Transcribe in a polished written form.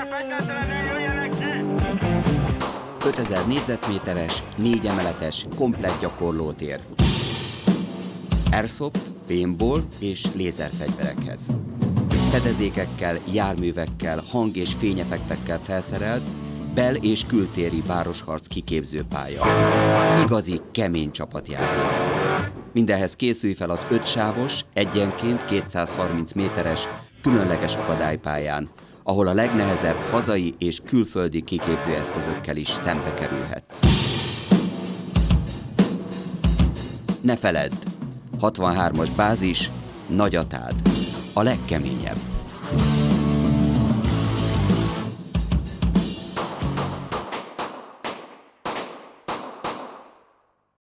5000 négyzetméteres, 4 emeletes, komplett gyakorlótér. Airsoft, paintball és lézerfegyverekhez. Fedezékekkel, járművekkel, hang- és fényeffektekkel felszerelt, bel- és kültéri városharc kiképzőpálya. Igazi, kemény csapatjáték. Mindenhez készülj fel az 5 sávos, egyenként 230 méteres, különleges akadálypályán, ahol a legnehezebb hazai és külföldi kiképzőeszközökkel is szembe kerülhetsz. Ne feledd! 63-as bázis, Nagyatád, a legkeményebb.